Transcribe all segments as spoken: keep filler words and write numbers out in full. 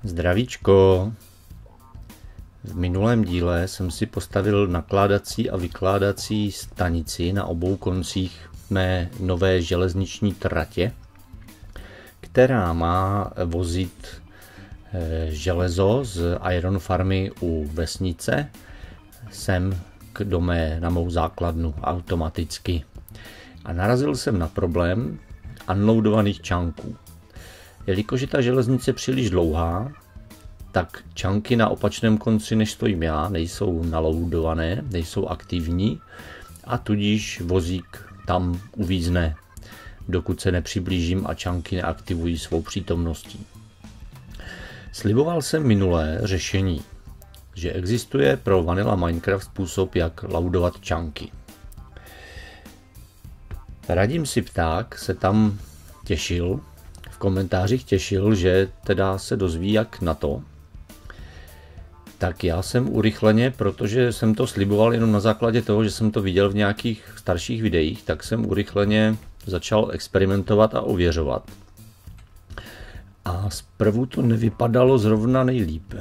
Zdravíčko. V minulém díle jsem si postavil nakládací a vykládací stanici na obou koncích mé nové železniční tratě, která má vozit železo z Iron Farmy u vesnice sem k domé na mou základnu automaticky. A narazil jsem na problém unloadovaných čunků. Jelikož je ta železnice příliš dlouhá, tak čunky na opačném konci, než stojím já, nejsou naloadované, nejsou aktivní a tudíž vozík tam uvízne, dokud se nepřiblížím a čunky neaktivují svou přítomností. Sliboval jsem minulé řešení, že existuje pro Vanilla Minecraft způsob, jak loadovat čunky. Radim si pták se tam těšil, v komentářích těšil, že teda se dozví, jak na to. Tak já jsem urychleně, protože jsem to sliboval jenom na základě toho, že jsem to viděl v nějakých starších videích, tak jsem urychleně začal experimentovat a ověřovat. A zprvu to nevypadalo zrovna nejlíp.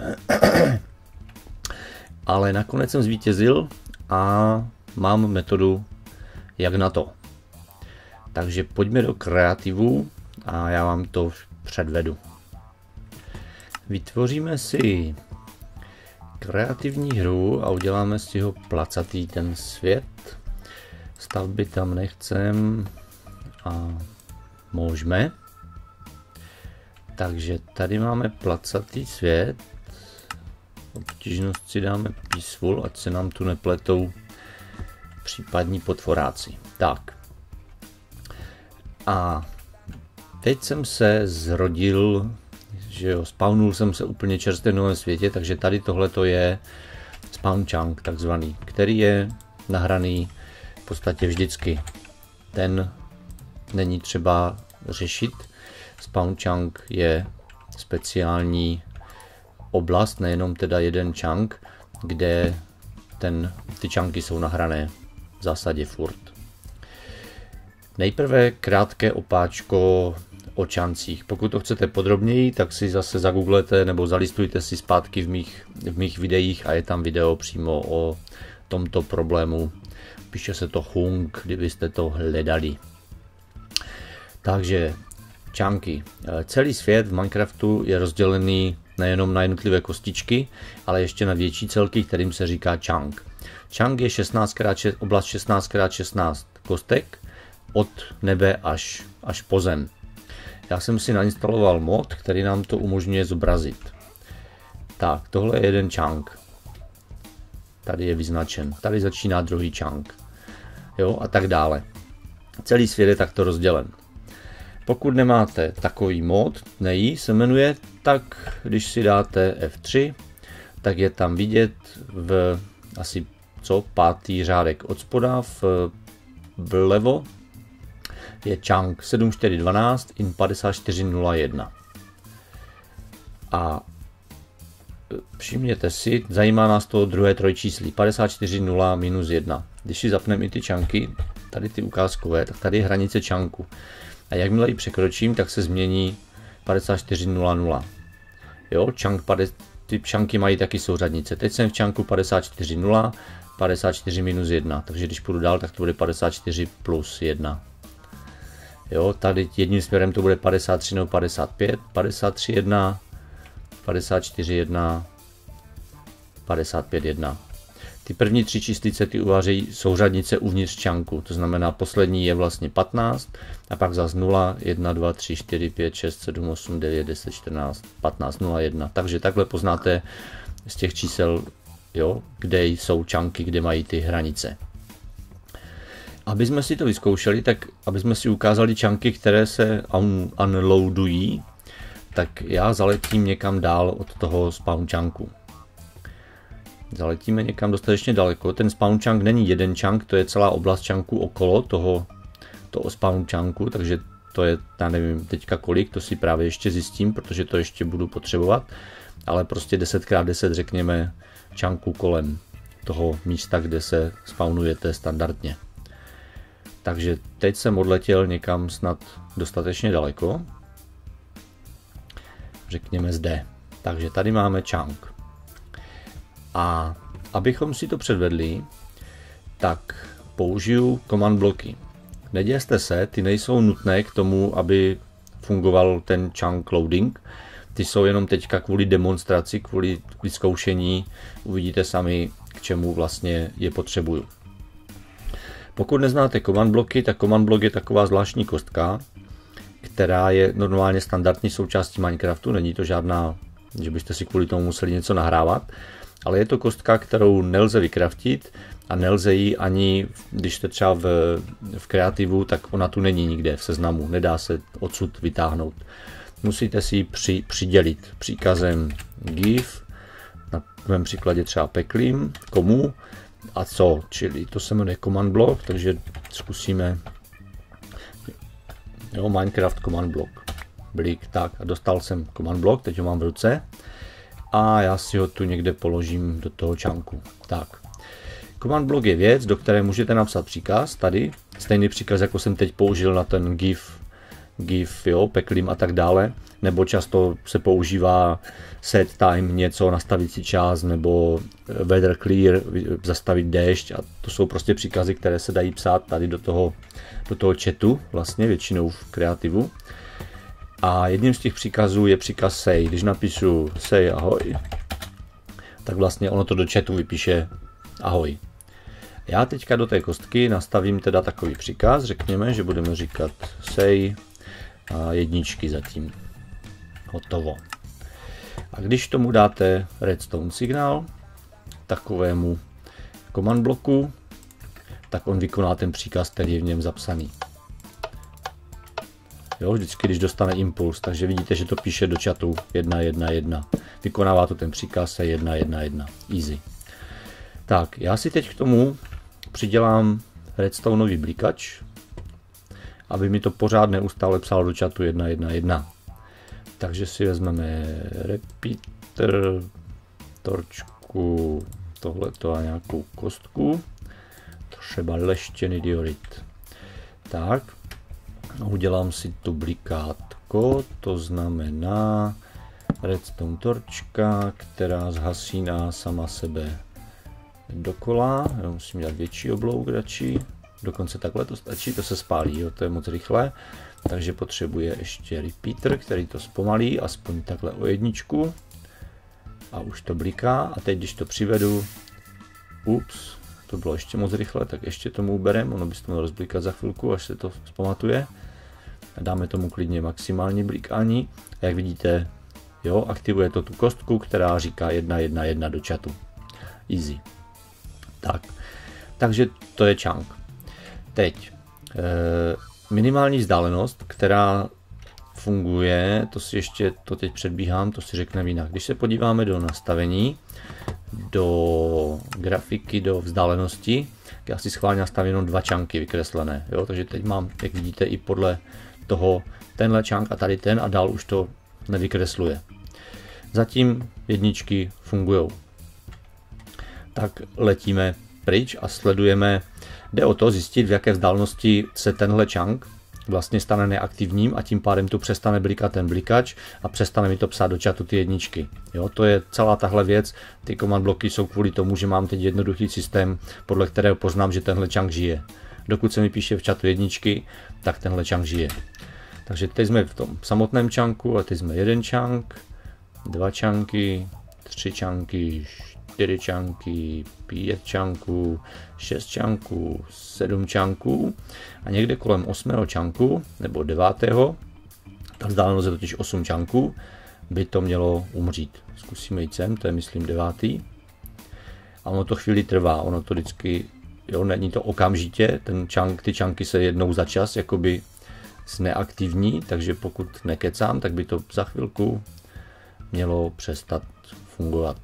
Ale nakonec jsem zvítězil a mám metodu, jak na to. Takže pojďme do kreativu a já vám to předvedu. Vytvoříme si kreativní hru a uděláme z toho placatý ten svět. Stavby tam nechcem a můžeme. Takže tady máme placatý svět. Obtížnost si dáme peaceful, ať se nám tu nepletou případní potvoráci. Tak. A teď jsem se zrodil, že jo, spawnul jsem se úplně čerstvě v novém světě, takže tady tohleto je spawn chunk takzvaný, který je nahraný v podstatě vždycky. Ten není třeba řešit. Spawn chunk je speciální oblast, nejenom teda jeden chunk, kde ten, ty chunky jsou nahrané v zásadě furt. Nejprve krátké opáčko o čancích. Pokud to chcete podrobněji, tak si zase zagooglete nebo zalistujte si zpátky v mých, v mých videích a je tam video přímo o tomto problému. Píše se to chunk, kdybyste to hledali. Takže čunky. Celý svět v Minecraftu je rozdělený nejenom na jednotlivé kostičky, ale ještě na větší celky, kterým se říká chunk. Chunk je šestnáct krát šestnáct, oblast šestnáct krát šestnáct kostek od nebe až, až po zem. Já jsem si nainstaloval mod, který nám to umožňuje zobrazit. Tak, tohle je jeden chunk. Tady je vyznačen. Tady začíná druhý chunk. Jo, a tak dále. Celý svět je takto rozdělen. Pokud nemáte takový mod, nejí se jmenuje, tak když si dáte F tři, tak je tam vidět v asi co pátý řádek od spoda v, vlevo je chunk sedm čtyři dvanáct in padesát čtyři nula jedna. A všimněte si, zajímá nás to druhé trojčíslí padesát čtyři nula minus jedna. Když si zapneme i ty chunky, tady ty ukázkové, tak tady je hranice chunku. A jakmile ji překročím, tak se změní padesát čtyři nula nula. Jo, chunk, ty chunky mají taky souřadnice. Teď jsem v chunku padesát čtyři nula, padesát čtyři minus jedna. Takže když půjdu dál, tak to bude padesát čtyři plus jedna. Jo, tady jedním směrem to bude padesát tři nebo padesát pět, padesát tři jedna, padesát čtyři jedna, padesát pět jedna. Ty první tři číslice ty uvářejí souřadnice uvnitř chunku, to znamená poslední je vlastně patnáct a pak zase nula, jedna, dva, tři, čtyři, pět, šest, sedm, osm, devět, deset, čtrnáct, patnáct, nula, jedna. Takže takhle poznáte z těch čísel, jo, kde jsou chunky, kde mají ty hranice. Aby jsme si to vyzkoušeli, tak aby jsme si ukázali chunky, které se un unloadují, tak já zaletím někam dál od toho spawn chunku. Zaletíme někam dostatečně daleko. Ten spawn chunk není jeden chunk, to je celá oblast chunků okolo toho, toho spawn chunku, takže to je, já nevím teďka kolik, to si právě ještě zjistím, protože to ještě budu potřebovat, ale prostě deset krát deset řekněme chunků kolem toho místa, kde se spawnujete standardně. Takže teď jsem odletěl někam snad dostatečně daleko. Řekněme zde. Takže tady máme chunk. A abychom si to předvedli, tak použiju command bloky. Neděste se, ty nejsou nutné k tomu, aby fungoval ten chunk loading. Ty jsou jenom teďka kvůli demonstraci, kvůli vyzkoušení. Uvidíte sami, k čemu vlastně je potřebuju. Pokud neznáte command bloky, tak command block je taková zvláštní kostka, která je normálně standardní součástí Minecraftu. Není to žádná, že byste si kvůli tomu museli něco nahrávat, ale je to kostka, kterou nelze vykraftit a nelze ji ani, když jste třeba v, v kreativu, tak ona tu není nikde v seznamu, nedá se odsud vytáhnout. Musíte si ji při, přidělit příkazem give, na mém příkladě třeba peklím, komu a co, čili to se jmenuje command block, takže zkusíme jo, Minecraft command block. Blik, tak a dostal jsem command block, teď ho mám v ruce a já si ho tu někde položím do toho chunku. Tak. Command block je věc, do které můžete napsat příkaz, tady, stejný příkaz, jako jsem teď použil na ten give, give, jo, peklím a tak dále, nebo často se používá set time, něco, nastavit si čas, nebo weather clear, zastavit déšť a to jsou prostě příkazy, které se dají psát tady do toho, do toho chatu, vlastně většinou v kreativu. A jedním z těch příkazů je příkaz say. Když napíšu say ahoj, tak vlastně ono to do chatu vypíše ahoj. Já teďka do té kostky nastavím teda takový příkaz, řekněme, že budeme říkat say a jedničky zatím. Hotovo. A když tomu dáte redstone signál, takovému command bloku, tak on vykoná ten příkaz, který je v něm zapsaný. Jo, vždycky, když dostane impuls, takže vidíte, že to píše do chatu jedna jedna jedna. Vykonává to ten příkaz jedna jedna jedna. Easy. Tak, já si teď k tomu přidělám redstoneový blikač, aby mi to pořád neustále psalo do chatu jedna jedna jedna. Takže si vezmeme repeater, torčku, tohleto a nějakou kostku, třeba leštěný diorit. Tak, udělám si tu blikátko, to znamená redstone torčka, která zhasíná sama sebe dokola. Já musím dát větší oblouk radši, dokonce takhle to stačí, to se spálí, jo, to je moc rychle. Takže potřebuje ještě repeater, který to zpomalí, aspoň takhle o jedničku. A už to bliká. A teď, když to přivedu, ups, to bylo ještě moc rychle, tak ještě tomu uberem, ono by se to mělo rozblikat za chvilku, až se to zpamatuje. A dáme tomu klidně maximální blikání. A jak vidíte, jo, aktivuje to tu kostku, která říká jedna jedna jedna do chatu. Easy. Tak, takže to je chunk. Teď, e, minimální vzdálenost, která funguje, to si ještě, to teď předbíhám, to si řekneme jinak. Když se podíváme do nastavení, do grafiky, do vzdálenosti, já si schválně nastavím jenom dva chunky vykreslené, jo? Takže teď mám, jak vidíte, i podle toho tenhle chunk a tady ten a dál už to nevykresluje. Zatím jedničky fungují. Tak letíme pryč a sledujeme. Jde o to zjistit, v jaké vzdálenosti se tenhle chunk vlastně stane neaktivním a tím pádem tu přestane blikat ten blikač a přestane mi to psát do chatu ty jedničky. Jo, to je celá tahle věc. Ty command bloky jsou kvůli tomu, že mám teď jednoduchý systém, podle kterého poznám, že tenhle chunk žije. Dokud se mi píše v chatu jedničky, tak tenhle chunk žije. Takže teď jsme v tom samotném chunku a teď jsme jeden chunk, dva chunky, tři chunky, čtyři chunky, pět chunků, šest chunků, sedm chunků a někde kolem osmého chunku nebo devátého, ta vzdálenost je totiž osm chunků, by to mělo umřít. Zkusíme jít sem, to je myslím devátý. A ono to chvíli trvá, ono to vždycky, jo, není to okamžitě, ten chunk, ty chunky se jednou za čas jakoby zneaktivní, takže pokud nekecám, tak by to za chvilku mělo přestat fungovat.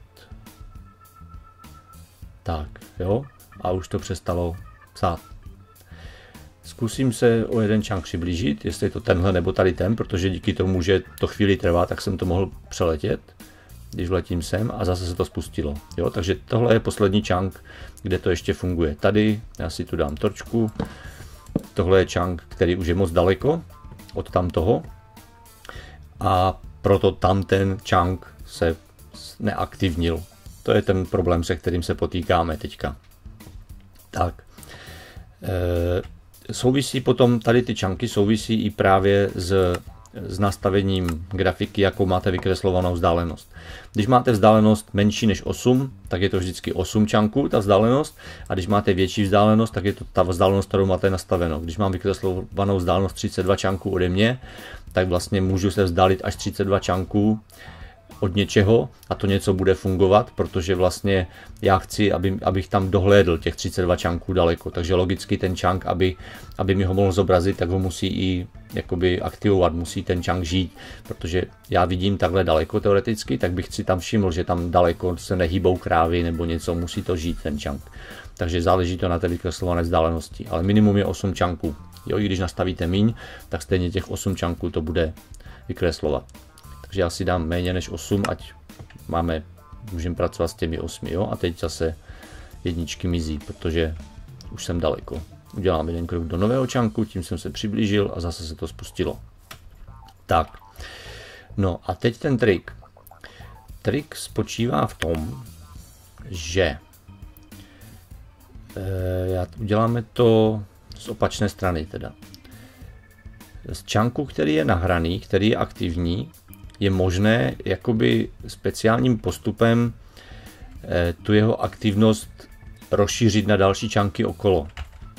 Tak, jo, a už to přestalo psát. Zkusím se o jeden chunk přiblížit, jestli je to tenhle nebo tady ten, protože díky tomu, že to chvíli trvá, tak jsem to mohl přeletět, když vletím sem a zase se to spustilo. Jo, takže tohle je poslední chunk, kde to ještě funguje. Tady já si tu dám torčku, tohle je chunk, který už je moc daleko od tamtoho a proto tam ten chunk se neaktivnil. To je ten problém, se kterým se potýkáme teďka. Tak. E, souvisí potom, tady ty čanky souvisí i právě s, s nastavením grafiky, jakou máte vykreslovanou vzdálenost. Když máte vzdálenost menší než osm, tak je to vždycky osm čanků, ta vzdálenost, a když máte větší vzdálenost, tak je to ta vzdálenost, kterou máte nastaveno. Když mám vykreslovanou vzdálenost třicet dva čanků ode mě, tak vlastně můžu se vzdálit až třicet dva čanků od něčeho a to něco bude fungovat, protože vlastně já chci, aby, abych tam dohlédl těch třicet dva čanků daleko, takže logicky ten čank, aby, aby mi ho mohl zobrazit, tak ho musí i jakoby aktivovat, musí ten čank žít, protože já vidím takhle daleko teoreticky, tak bych si tam všiml, že tam daleko se nehýbou krávy nebo něco, musí to žít ten čank. Takže záleží to na té vykreslované vzdálenosti, ale minimum je osm čanků. Jo, i když nastavíte míň, tak stejně těch osm čanků to bude vykreslovat. Takže já si dám méně než osm, ať máme, můžeme pracovat s těmi osmi, jo? A teď zase jedničky mizí, protože už jsem daleko. Udělám jeden krok do nového čanku, tím jsem se přiblížil a zase se to spustilo. Tak, no a teď ten trik. Trik spočívá v tom, že e, já, uděláme to z opačné strany teda. Z čanku, který je nahraný, který je aktivní, je možné jakoby speciálním postupem eh, tu jeho aktivnost rozšířit na další čanky okolo.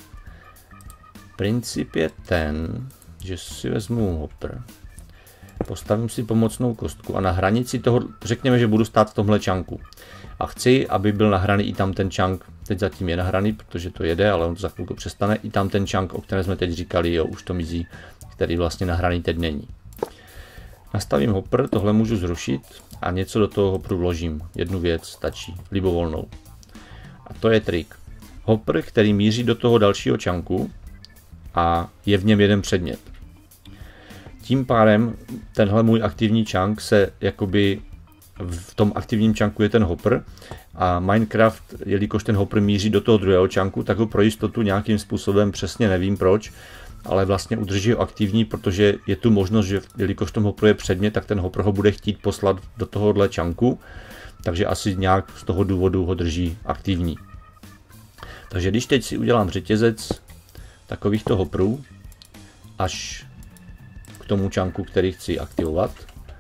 Princip je ten, že si vezmu hopper, postavím si pomocnou kostku a na hranici toho, řekněme, že budu stát v tomhle čanku. A chci, aby byl nahraný i tam ten čank, teď zatím je nahraný, protože to jede, ale on to za chvilku přestane, i tam ten čank, o kterém jsme teď říkali, jo, už to mizí, který vlastně nahraný teď není. Nastavím hopper, tohle můžu zrušit a něco do toho hopperu vložím. Jednu věc stačí, libovolnou. A to je trik. Hopper, který míří do toho dalšího čanku a je v něm jeden předmět. Tím pádem tenhle můj aktivní čank se jakoby v tom aktivním čanku je ten hopper a Minecraft, jelikož ten hopper míří do toho druhého čanku, tak ho pro jistotu nějakým způsobem, přesně nevím proč, ale vlastně udrží ho aktivní, protože je tu možnost, že jelikož v tom hopperu je předmět, tak ten hopper ho bude chtít poslat do tohohle čanku, takže asi nějak z toho důvodu ho drží aktivní. Takže když teď si udělám řetězec takovýchto hopperů až k tomu čanku, který chci aktivovat,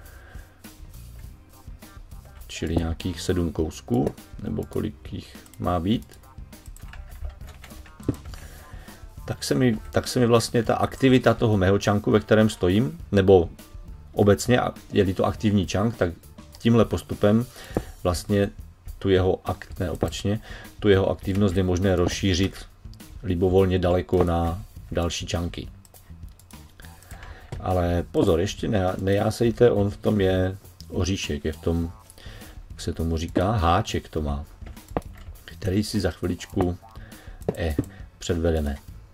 čili nějakých sedm kousků, nebo kolik jich má být, tak se mi, tak se mi vlastně ta aktivita toho mého čanku, ve kterém stojím, nebo obecně, je-li to aktivní čank, tak tímhle postupem vlastně tu jeho akt, ne opačně, tu jeho aktivnost je možné rozšířit libovolně daleko na další čanky. Ale pozor, ještě ne, nejásejte, on v tom je oříšek, je v tom, jak se tomu říká, háček to má, který si za chviličku eh, předvedeme.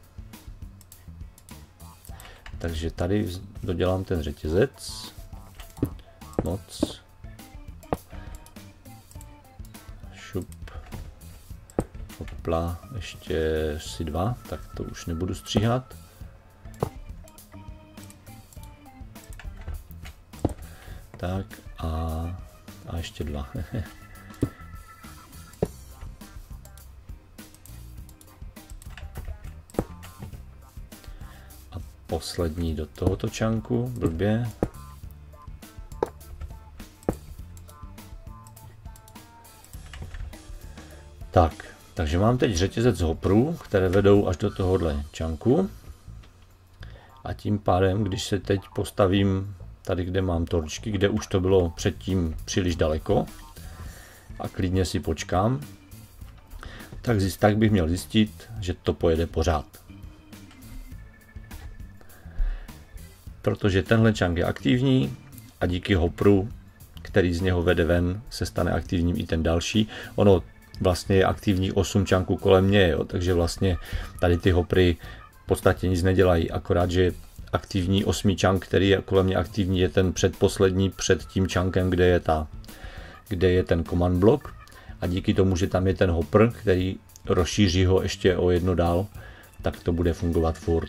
Takže tady dodělám ten řetězec. Moc. Šup. Hopla, ještě si dva, tak to už nebudu stříhat. Tak a, a ještě dva. Poslední do tohoto čanku, blbě. Tak, takže mám teď řetězec hopperů, které vedou až do tohohle čanku. A tím pádem, když se teď postavím tady, kde mám torčky, kde už to bylo předtím příliš daleko, a klidně si počkám, tak, zjist, tak bych měl zjistit, že to pojede pořád. Protože tenhle čank je aktivní a díky hopperu, který z něho vede ven, se stane aktivním i ten další. Ono vlastně je aktivní osm čanků kolem mě, jo, takže vlastně tady ty hoppery v podstatě nic nedělají, akorát, že aktivní osmý čank, který je kolem mě aktivní, je ten předposlední před tím čankem, kde je, ta, kde je ten command block, a díky tomu, že tam je ten hopper, který rozšíří ho ještě o jedno dál, tak to bude fungovat furt.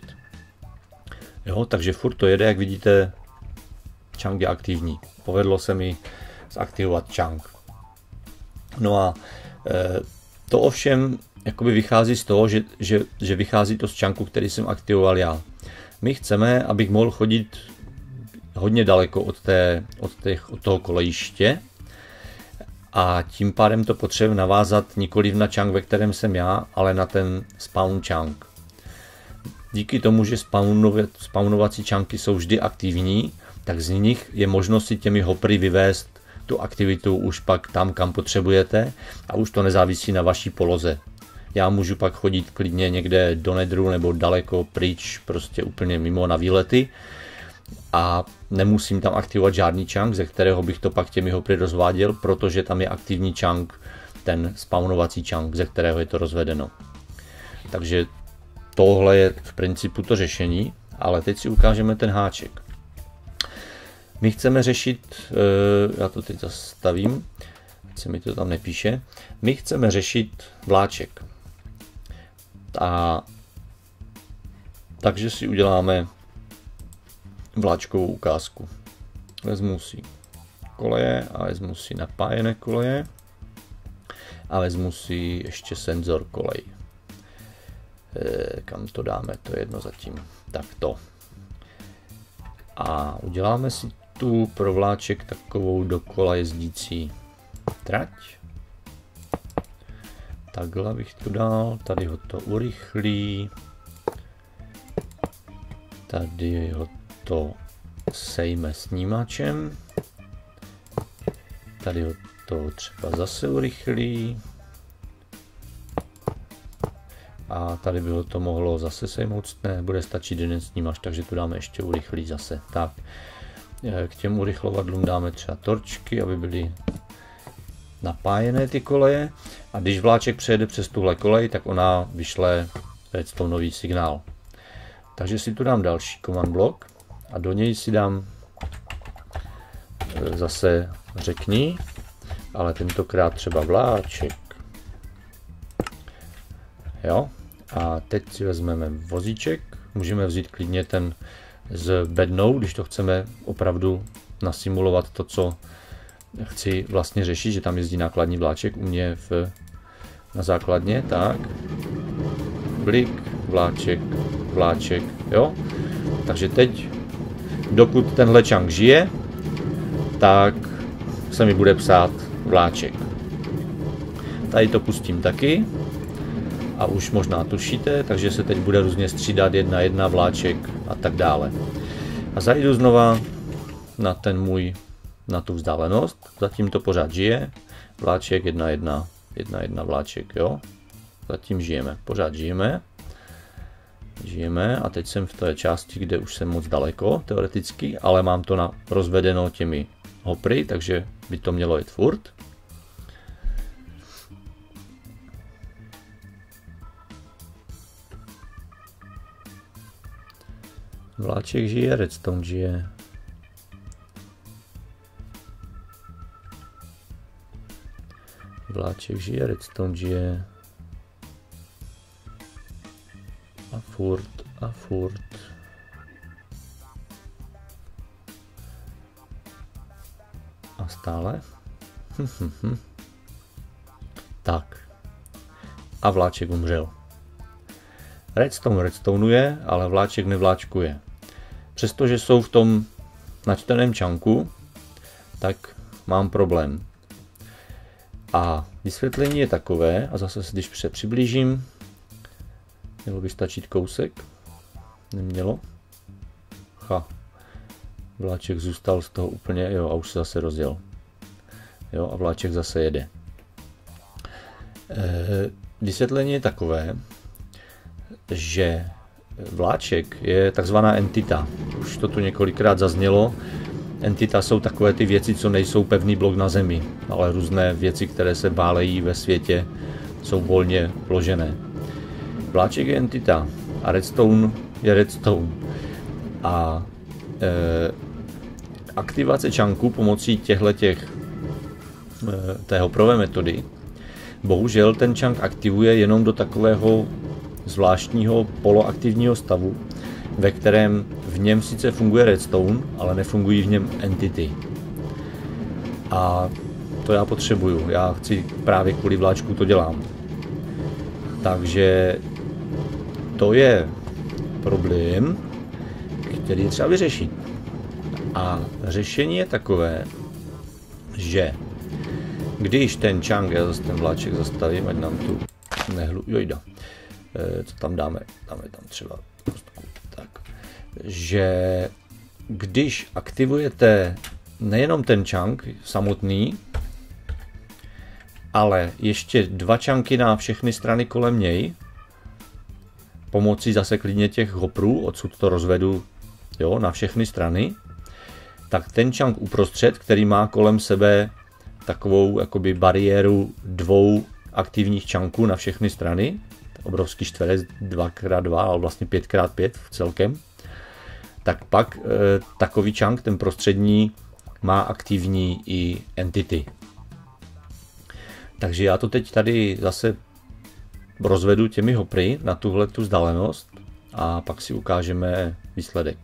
Jo, takže furt to jede, jak vidíte, čank je aktivní. Povedlo se mi zaktivovat chunk. No a e, to ovšem jakoby vychází z toho, že, že, že vychází to z chunku, který jsem aktivoval já. My chceme, abych mohl chodit hodně daleko od, té, od, těch, od toho kolejiště a tím pádem to potřebuji navázat nikoliv na chunk, ve kterém jsem já, ale na ten spawn chunk. Díky tomu, že spawnovací chunky jsou vždy aktivní, tak z nich je možnost si těmi hopry vyvést tu aktivitu už pak tam, kam potřebujete a už to nezávisí na vaší poloze. Já můžu pak chodit klidně někde do nedru nebo daleko pryč, prostě úplně mimo na výlety a nemusím tam aktivovat žádný chunk, ze kterého bych to pak těmi hopry rozváděl, protože tam je aktivní chunk, ten spawnovací chunk, ze kterého je to rozvedeno. Takže tohle je v principu to řešení, ale teď si ukážeme ten háček. My chceme řešit, já to teď zastavím, ať se mi to tam nepíše, my chceme řešit vláček. A takže si uděláme vláčkovou ukázku. Vezmu si koleje a vezmu si napájené koleje a vezmu si ještě senzor kolej. E, kam to dáme, to je jedno zatím. Tak to. A uděláme si tu pro vláček takovou dokola jezdící trať. Takhle bych to dal, tady ho to urychlí, tady ho to sejme snímačem, tady ho to třeba zase urychlí a tady by ho to mohlo zase sejmout, ne, bude stačit jeden snímač, takže tu dáme ještě urychlí zase. Tak, k těm urychlovadlům dáme třeba torčky, aby byly napájené ty koleje a když vláček přejede přes tuhle kolej, tak ona vyšle redstoneový signál. Takže si tu dám další command block a do něj si dám zase řekni, ale tentokrát třeba vláček. Jo, a teď si vezmeme vozíček, můžeme vzít klidně ten s bednou, když to chceme opravdu nasimulovat to, co chci vlastně řešit, že tam jezdí nákladní vláček u mě v, na základně, tak, blik, vláček, vláček, jo, takže teď, dokud tenhle chunk žije, tak se mi bude psát vláček. Tady to pustím taky a už možná tušíte, takže se teď bude různě střídat jedna jedna vláček a tak dále. A zajdu znova na ten můj, na tu vzdálenost, zatím to pořád žije, vláček jedna jedna, jedna jedna vláček, jo, zatím žijeme, pořád žijeme, žijeme a teď jsem v té části, kde už jsem moc daleko, teoreticky, ale mám to na, rozvedeno těmi hopry, takže by to mělo jít furt. Vláček žije, redstone žije. Vláček žije, redstone žije. A furt, a furt. A stále. Tak. A vláček umřel. Redstone redstonuje, ale vláček nevláčkuje. Přestože jsou v tom načteném chunku, tak mám problém. A vysvětlení je takové, a zase když se přiblížím, mělo by stačit kousek, nemělo. Ha, vláček zůstal z toho úplně, jo, a už se zase rozjel. Jo, a vláček zase jede. E, vysvětlení je takové, že vláček je takzvaná entita. Už to tu několikrát zaznělo. Entita jsou takové ty věci, co nejsou pevný blok na zemi, ale různé věci, které se bálejí ve světě, jsou volně vložené. Vláček je entita a redstone je redstone. A e, aktivace chunku pomocí těchhletěch e, té hoprové metody, bohužel ten chunk aktivuje jenom do takového zvláštního poloaktivního stavu, ve kterém v něm sice funguje redstone, ale nefungují v něm entity. A to já potřebuju, já chci právě kvůli vláčku to dělám. Takže to je problém, který je třeba vyřešit. A řešení je takové, že když ten chunk, já zase ten vláček zastavím, ať nám tu nehlu, jojda, e, co tam dáme, dáme tam třeba kostku, tak, že když aktivujete nejenom ten chunk samotný, ale ještě dva chunky na všechny strany kolem něj, pomocí zase klidně těch hoprů, odsud to rozvedu, jo, na všechny strany, tak ten chunk uprostřed, který má kolem sebe takovou jakoby bariéru dvou aktivních chunků na všechny strany, obrovský čtverec dva krát dva, ale vlastně pět krát pět celkem, tak pak e, takový chunk, ten prostřední, má aktivní i entity. Takže já to teď tady zase rozvedu těmi hopry na tuhle tu vzdálenost a pak si ukážeme výsledek.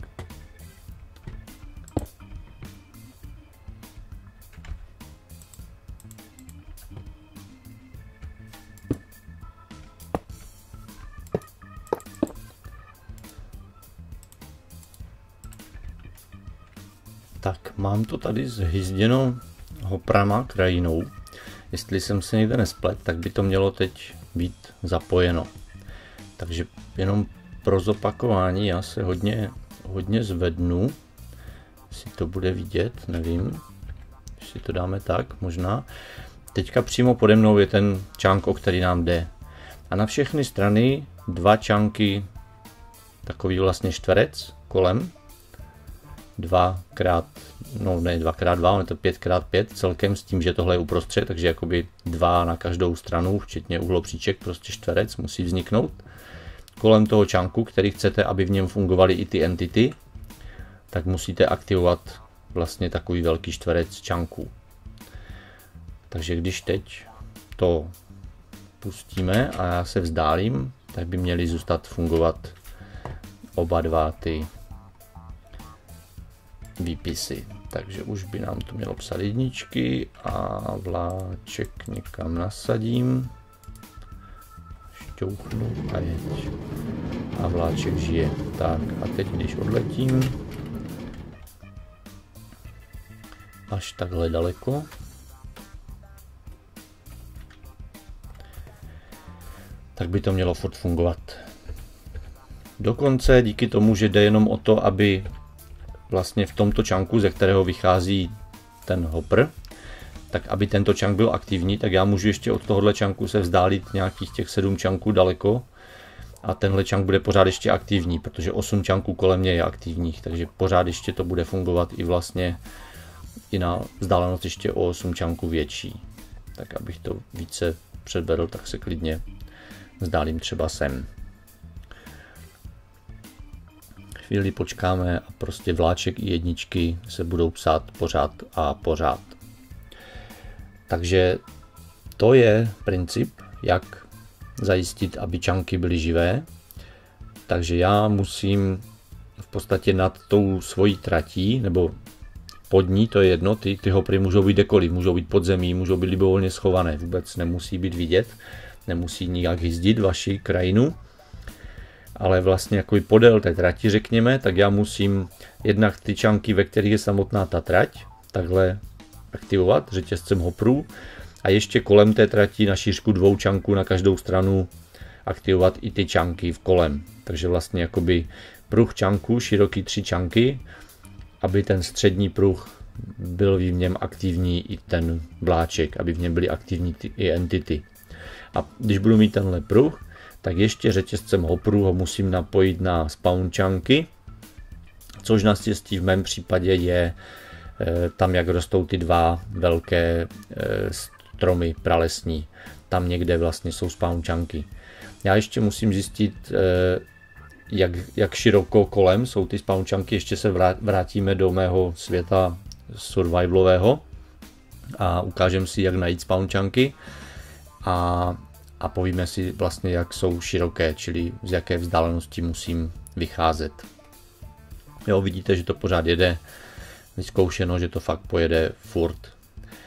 Tak, mám to tady zhyzděno hoprama krajinou. Jestli jsem se někde nesplet, tak by to mělo teď být zapojeno. Takže jenom pro zopakování já se hodně, hodně zvednu. Jestli to bude vidět, nevím. Jestli to dáme tak, možná. Teďka přímo pode mnou je ten chunk, o který nám jde. A na všechny strany dva chunky, takový vlastně čtverec kolem. dva krát, no ne dva krát dva, ale je to pět krát pět celkem s tím, že tohle je uprostřed, takže jakoby dva na každou stranu, včetně uhlopříček, prostě čtverec musí vzniknout. Kolem toho chunku, který chcete, aby v něm fungovaly i ty entity, tak musíte aktivovat vlastně takový velký čtverec chunků. Takže když teď to pustíme a já se vzdálím, tak by měly zůstat fungovat oba dva ty výpisy. Takže už by nám to mělo psat jedničky a vláček někam nasadím. Šťouchnu a jeď. A vláček žije. Tak a teď když odletím až takhle daleko, tak by to mělo furt fungovat. Dokonce díky tomu, že jde jenom o to, aby vlastně v tomto chunku, ze kterého vychází ten hopper, tak aby tento chunk byl aktivní, tak já můžu ještě od tohohle chunku se vzdálit nějakých těch sedm chunků daleko a tenhle chunk bude pořád ještě aktivní, protože osm chunků kolem mě je aktivních, takže pořád ještě to bude fungovat i vlastně i na vzdálenost ještě o osm chunků větší. Tak abych to více předvedl, tak se klidně vzdálím třeba sem. Chvíli počkáme a prostě vláček i jedničky se budou psát pořád a pořád. Takže to je princip, jak zajistit, aby chunky byly živé. Takže já musím v podstatě nad tou svojí tratí, nebo pod ní, to je jedno, ty, ty hopry můžou být kdekoliv, můžou být pod zemí, můžou být libovolně schované, vůbec nemusí být vidět, nemusí nijak hyzdit vaši krajinu. Ale vlastně jako i podél té trati, řekněme, tak já musím jednak ty chunky, ve kterých je samotná ta trať, takhle aktivovat řetězcem hoprů a ještě kolem té trati na šířku dvou chunků na každou stranu aktivovat i ty chunky v kolem. Takže vlastně jakoby pruh chunků, široký tři chunky, aby ten střední pruh byl v něm aktivní i ten vláček, aby v něm byly aktivní ty, i entity. A když budu mít tenhle pruh, tak ještě řetězcem hoprů ho musím napojit na spawn chunky, což naštěstí v mém případě je e, tam, jak rostou ty dva velké e, stromy pralesní. Tam někde vlastně jsou spawn chunky. Já ještě musím zjistit, e, jak, jak široko kolem jsou ty spawn chunky. Ještě se vrátíme do mého světa survivalového a ukážeme si, jak najít spawn chunky. A A povíme si vlastně, jak jsou široké, čili z jaké vzdálenosti musím vycházet. Jo, vidíte, že to pořád jede, vyzkoušeno, že to fakt pojede furt.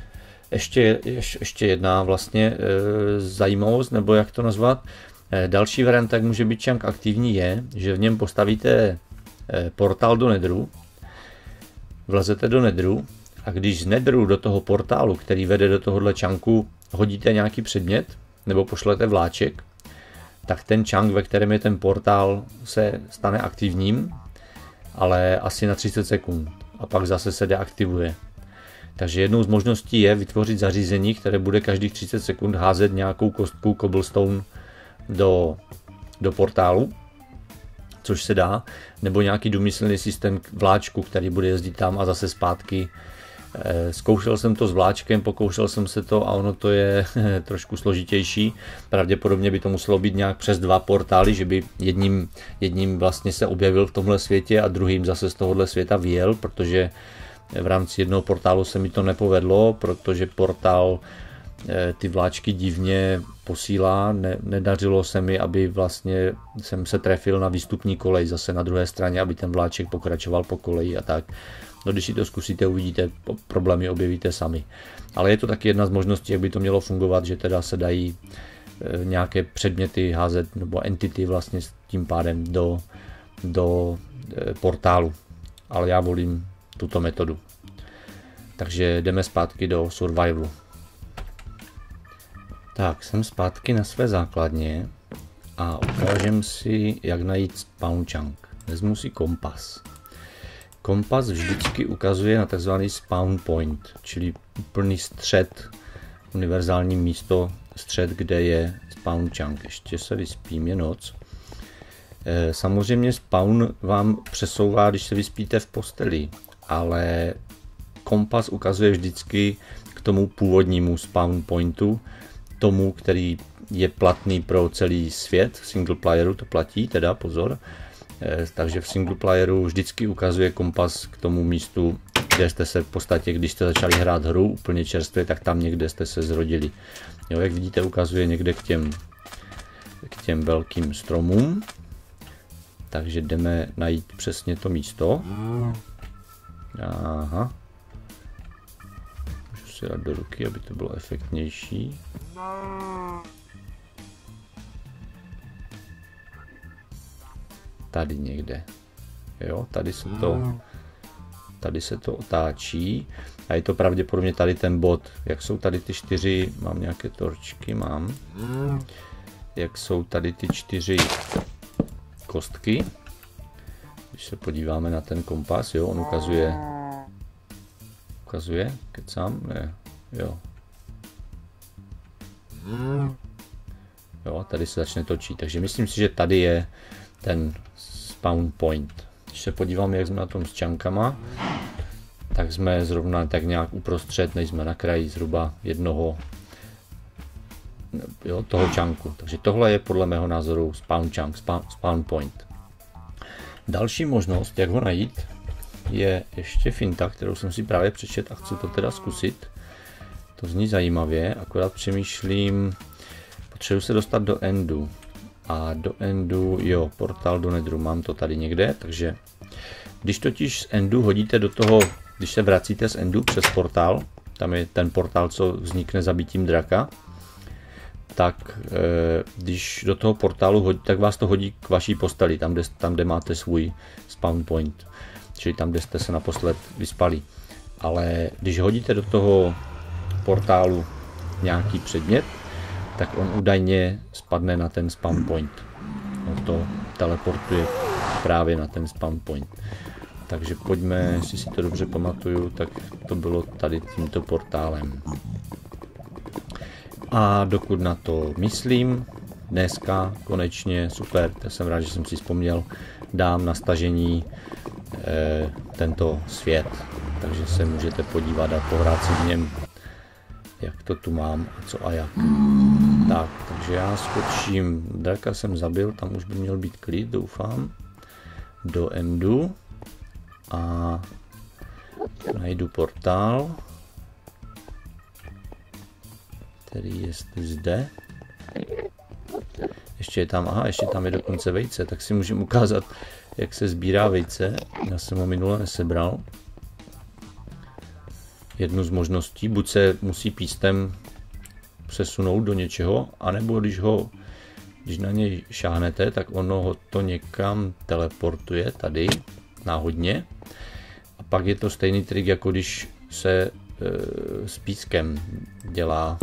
ještě, ještě jedna vlastně e, zajímavost, nebo jak to nazvat. E, další varianta, jak může být chunk aktivní, je, že v něm postavíte e, portál do Netheru, vlezete do Netheru a když z Netheru do toho portálu, který vede do tohohle chunku, hodíte nějaký předmět nebo pošlete vláček, tak ten chunk, ve kterém je ten portál, se stane aktivním, ale asi na třicet sekund a pak zase se deaktivuje. Takže jednou z možností je vytvořit zařízení, které bude každých třicet sekund házet nějakou kostku cobblestone do, do portálu, což se dá, nebo nějaký důmyslný systém vláčku, který bude jezdit tam a zase zpátky. Zkoušel jsem to s vláčkem, pokoušel jsem se to a ono to je trošku složitější. Pravděpodobně by to muselo být nějak přes dva portály, že by jedním, jedním vlastně se objevil v tomhle světě a druhým zase z tohohle světa vyjel, protože v rámci jednoho portálu se mi to nepovedlo, protože portál ty vláčky divně posílá, ne, nedařilo se mi, aby vlastně jsem se trefil na výstupní kolej zase na druhé straně, aby ten vláček pokračoval po koleji a tak. No, když si to zkusíte, uvidíte, problémy objevíte sami. Ale je to taky jedna z možností, jak by to mělo fungovat, že teda se dají nějaké předměty házet, nebo entity vlastně s tím pádem do, do portálu. Ale já volím tuto metodu. Takže jdeme zpátky do survivalu. Tak, jsem zpátky na své základně a ukážem si, jak najít spawn chunk. Vezmu si kompas. Kompas vždycky ukazuje na tzv. Spawn point, čili úplný střed, univerzální místo, střed, kde je spawn chunk. Ještě se vyspím, je noc. Samozřejmě spawn vám přesouvá, když se vyspíte v posteli, ale kompas ukazuje vždycky k tomu původnímu spawn pointu, tomu, který je platný pro celý svět. V single playeru to platí, teda pozor. Takže v single playeru vždycky ukazuje kompas k tomu místu, kde jste se v podstatě, když jste začali hrát hru úplně čerstvě, tak tam někde jste se zrodili. Jo, jak vidíte, ukazuje někde k těm, k těm velkým stromům. Takže jdeme najít přesně to místo. Aha. Můžu si dát do ruky, aby to bylo efektnější. Tady někde. Jo, tady se to, tady se to otáčí a je to pravděpodobně tady ten bod. Jak jsou tady ty čtyři, mám nějaké torčky, mám. Jak jsou tady ty čtyři kostky. Když se podíváme na ten kompas, jo, on ukazuje, ukazuje, kecám, ne, jo. Jo, tady se začne točit, takže myslím si, že tady je ten spawn point. Když se podíváme, jak jsme na tom s čankama, tak jsme zrovna tak nějak uprostřed, nejsme na kraji zhruba jednoho, jo, toho čanku. Takže tohle je podle mého názoru spawn chunk, spawn, spawn point. Další možnost, jak ho najít, je ještě finta, kterou jsem si právě přečetl a chci to teda zkusit. To zní zajímavě, akorát přemýšlím, potřebuji se dostat do endu. A do endu, jo, portál do Netheru, mám to tady někde, takže když totiž z endu hodíte do toho, když se vracíte z endu přes portál, tam je ten portál, co vznikne zabitím draka, tak e, když do toho portálu hodí, tak vás to hodí k vaší posteli, tam kde, tam, kde máte svůj spawn point, čili tam, kde jste se naposled vyspali. Ale když hodíte do toho portálu nějaký předmět, tak on údajně spadne na ten spawn point. On to teleportuje právě na ten spawn point. Takže pojďme, jestli si to dobře pamatuju, tak to bylo tady tímto portálem. A dokud na to myslím, dneska konečně, super, tak jsem rád, že jsem si vzpomněl, dám na stažení eh, tento svět. Takže se můžete podívat a pohrát si v něm, jak to tu mám a co a jak. Tak, takže já skočím, draka jsem zabil, tam už by měl být klid, doufám, do endu a najdu portál, který je zde. Ještě je tam, aha, ještě tam je dokonce vejce, tak si můžeme ukázat, jak se sbírá vejce. Já jsem ho minule nesebral. jednu z možností, buď se musí pístem přesunout do něčeho, anebo když ho, když na něj šáhnete, tak ono ho to někam teleportuje tady náhodně. A pak je to stejný trik, jako když se e, s pískem dělá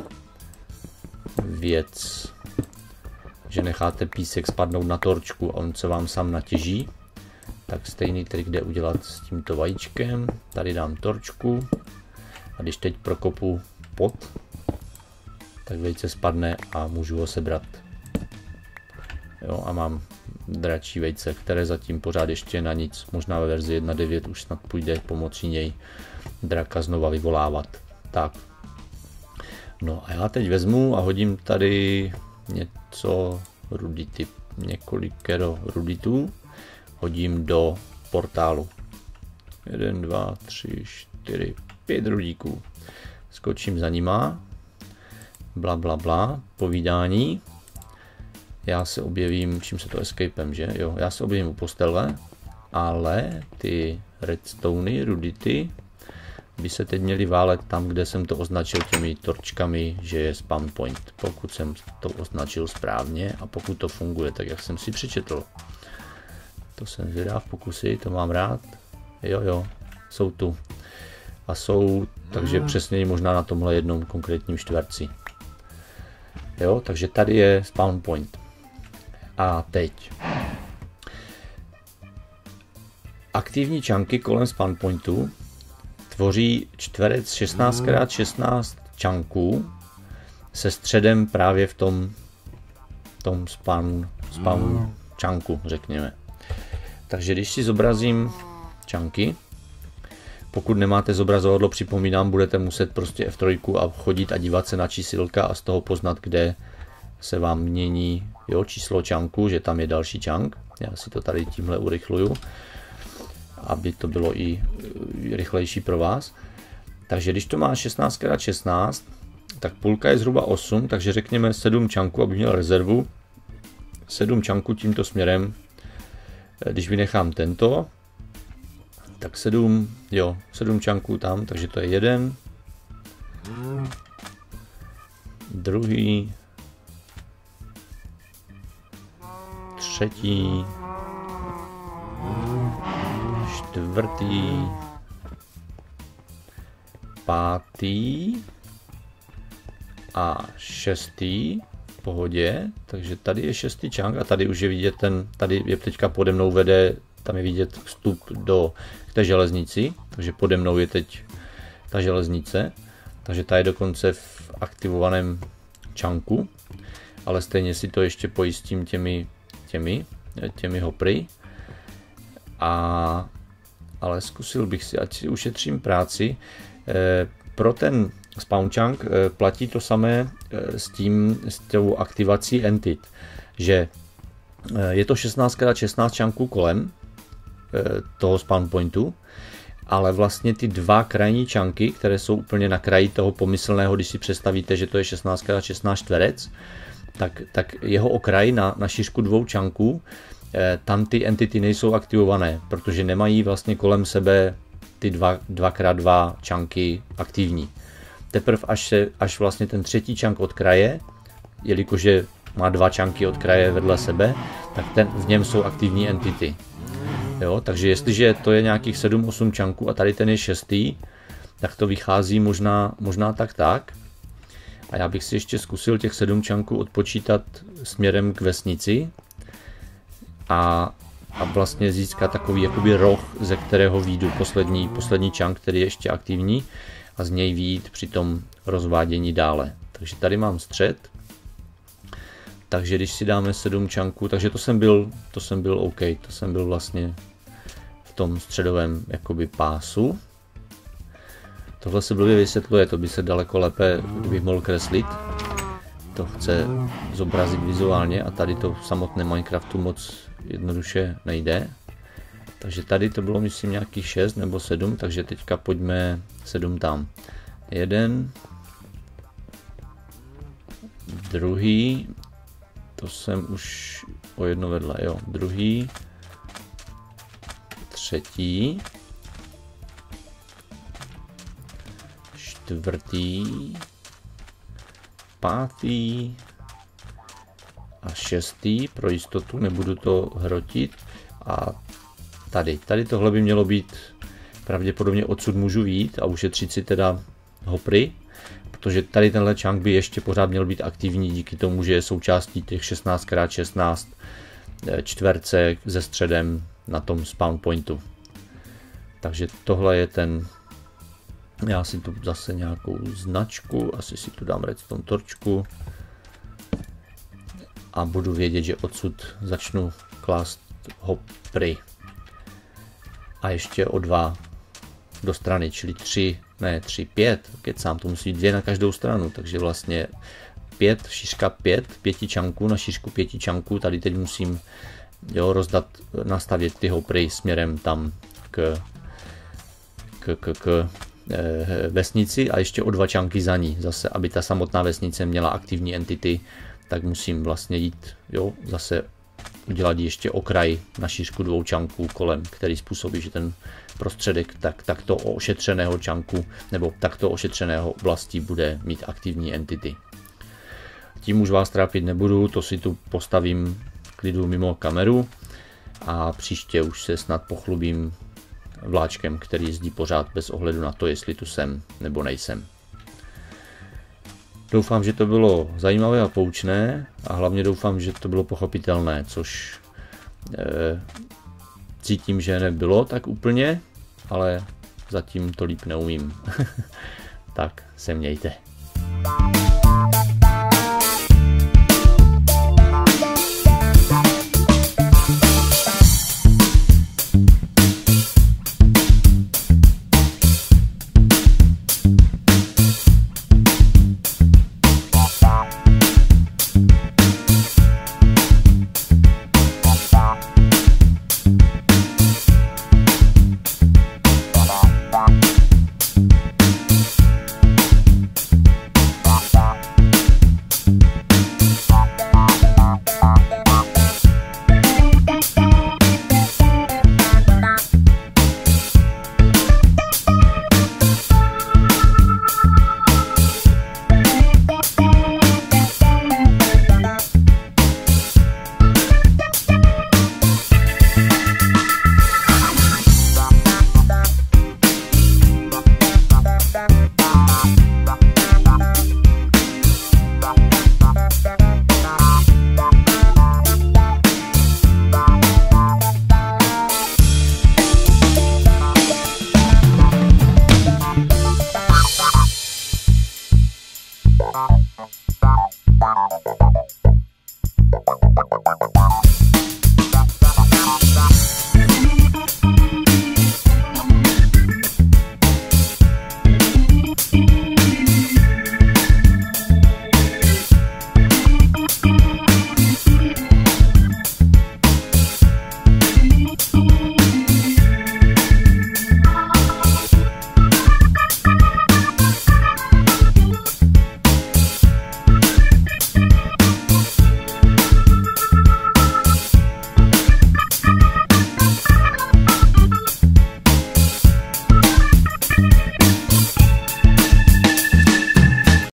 věc, že necháte písek spadnout na torčku a on se vám sám natěží. Tak stejný trik jde udělat s tímto vajíčkem. Tady dám torčku a když teď prokopu pod, tak vejce spadne a můžu ho sebrat. Jo, a mám dračí vejce, které zatím pořád ještě na nic. Možná ve verzi jedna tečka devět už snad půjde pomocí něj draka znova vyvolávat. Tak. No a já teď vezmu a hodím tady něco rudity, několikero ruditů. Hodím do portálu. Jeden, dva, tři, čtyři, pět rudíků. Skočím za nima. Bla, bla, bla. Povídání. Já se objevím, čím se to escapem, že? Jo, já se objevím u postele, ale ty redstony, rudity, by se teď měly válet tam, kde jsem to označil těmi torčkami, že je spawn point. Pokud jsem to označil správně a pokud to funguje tak, jak jsem si přečetl. To jsem zvědav, pokusy, to mám rád. Jo, jo, jsou tu. A jsou, takže přesně možná na tomhle jednom konkrétním čtverci. Jo, takže tady je spawn point. A teď. Aktivní čanky kolem spawn pointu tvoří čtverec šestnáct krát šestnáct čanků se středem právě v tom, tom spawn, spawn čanku, řekněme. Takže když si zobrazím čanky, pokud nemáte zobrazovadlo, připomínám, budete muset prostě F tři a chodit a dívat se na čísilka a z toho poznat, kde se vám mění, jo, číslo čanku, že tam je další čank. Já si to tady tímhle urychluju, aby to bylo i rychlejší pro vás. Takže když to má šestnáct krát šestnáct, tak půlka je zhruba osm, takže řekněme sedm čanků, aby měl rezervu. sedm čanků tímto směrem. Když vynechám tento, tak sedm, jo, sedm čanků tam, takže to je jeden, druhý, třetí, čtvrtý, pátý a šestý. V pohodě, takže tady je šestý čank a tady už je vidět ten, tady je teďka pode mnou vede, tam je vidět vstup do k té železnici, takže pode mnou je teď ta železnice, takže ta je dokonce v aktivovaném čanku, ale stejně si to ještě pojistím těmi, těmi, těmi hopry, a, ale zkusil bych si, ať si ušetřím práci, e, pro ten spawn chunk platí to samé s tím, s tou aktivací entit, že je to šestnáct krát šestnáct chunků kolem toho spawn pointu, ale vlastně ty dva krajní chunky, které jsou úplně na kraji toho pomyslného, když si představíte, že to je šestnáct krát šestnáct čtverec, tak, tak jeho okraj na, na šířku dvou chunků, tam ty entity nejsou aktivované, protože nemají vlastně kolem sebe ty dva krát dva chunky aktivní. Teprve až, se, až vlastně ten třetí chunk od kraje, jelikož má dva chunky od kraje vedle sebe, tak ten, v něm jsou aktivní entity. Jo, takže jestliže to je nějakých sedm osm chunků a tady ten je šestý, tak to vychází možná, možná tak tak. A já bych si ještě zkusil těch sedm chunků odpočítat směrem k vesnici a, a vlastně získat takový jakoby roh, ze kterého výjdu poslední, poslední chunk, který je ještě aktivní, a z něj vyjít při tom rozvádění dále. Takže tady mám střed. Takže když si dáme sedm chunků, takže to jsem byl, to jsem byl OK, to jsem byl vlastně v tom středovém jakoby pásu. Tohle se blbě vysvětluje, to by se daleko lépe bych mohl kreslit. To chce zobrazit vizuálně a tady to v samotném Minecraftu moc jednoduše nejde. Takže tady to bylo, myslím, nějakých šest nebo sedm, takže teďka pojďme sedm tam. Jeden, druhý, to jsem už o jedno vedle, jo, druhý, třetí, čtvrtý, pátý a šestý, pro jistotu, nebudu to hrotit. A tady, tady tohle by mělo být, pravděpodobně odsud můžu vyjít a ušetřit si teda hopry, protože tady tenhle chunk by ještě pořád měl být aktivní díky tomu, že je součástí těch šestnáct krát šestnáct čtverce se středem na tom spawn pointu. Takže tohle je ten, já si tu zase nějakou značku, asi si tu dám redstone torčku a budu vědět, že odsud začnu klást hopry. A ještě o dva do strany, čili tři, ne tři, pět, kecám, to musí být dvě na každou stranu, takže vlastně pět, šířka pět, pěti čanků na šířku pěti čanků, tady teď musím, jo, rozdat, nastavit ty hopry směrem tam k, k, k, k e, vesnici a ještě o dva čanky za ní, zase, aby ta samotná vesnice měla aktivní entity, tak musím vlastně jít, jo, zase udělat ještě okraj na šířku dvou čanků kolem, který způsobí, že ten prostředek tak, takto ošetřeného čanku nebo takto ošetřeného oblastí bude mít aktivní entity. Tím už vás trápit nebudu, to si tu postavím klidu mimo kameru a příště už se snad pochlubím vláčkem, který jezdí pořád bez ohledu na to, jestli tu jsem nebo nejsem. Doufám, že to bylo zajímavé a poučné a hlavně doufám, že to bylo pochopitelné, což e, cítím, že nebylo tak úplně, ale zatím to líp neumím. Tak se mějte. Wow.